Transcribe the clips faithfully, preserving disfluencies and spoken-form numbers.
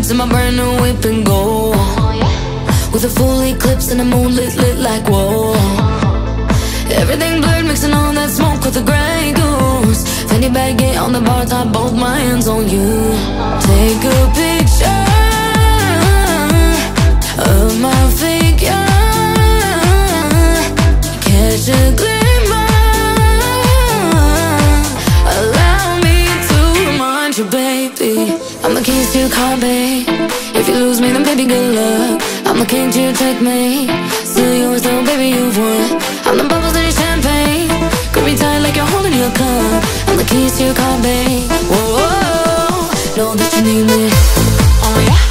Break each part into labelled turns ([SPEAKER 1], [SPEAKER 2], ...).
[SPEAKER 1] ritz in my brand new whip and gold, with a full eclipse and the moon lit, lit like whoa. Everything blurred, mixing all that smoke with a grey goose. Fendi baguette on the bar top, both my hands on you. Take a picture of my figure, catch a glimmer, allow me to remind you, baby, I'm the keys to your car, babe. If you lose me, then baby, good luck. I'm the king to your checkmate. Still yours though, baby, you've won. I'm the bubbles in your champagne. Grip me tight like you're holding your cup. I'm the keys to your car, babe. Whoa, whoa, know that you need me. Oh yeah.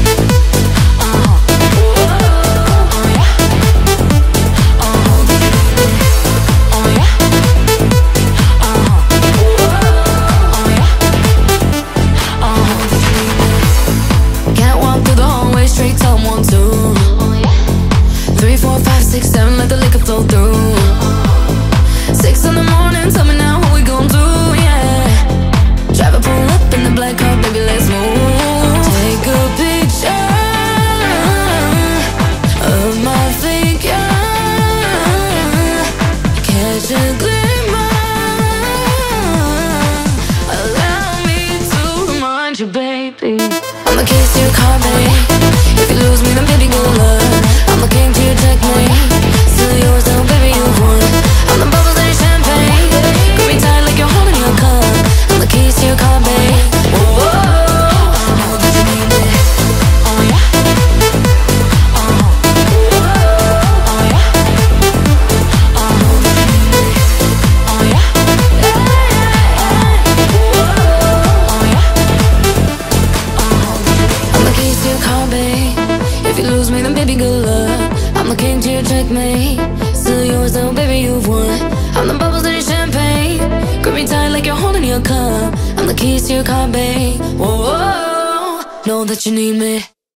[SPEAKER 1] Catwalk through the hallway, straight top, one, two, three, four, five, six, seven, let the liquor flow through. Six in the morning, tell me now what we gon' do, yeah. Driver pull up in the black car, baby, let's move. Take a picture of my figure, catch a glimmer, allow me to remind you, baby, I'm the keys to your car, babe. If you lose me, then baby, good luck. I'm the king to your checkmate. Still yours though, baby, you've won. I'm the bubbles in your champagne. Grip me tight like you're holding your cup. I'm the keys to your car, babe. Whoa, whoa, know that you need me. Oh yeah. Oh, whoa, oh yeah. Oh, know that you need me. Oh yeah. Yeah, yeah, yeah. Whoa, oh yeah. I'm the keys to your car, babe. If you lose me, then baby, good luck. I'm the king to your checkmate. Still yours though, baby, you've won. I'm the bubbles in your champagne. Grip me tight like you're holding your cup. I'm the keys to your car, babe. Whoa, whoa, know that you need me.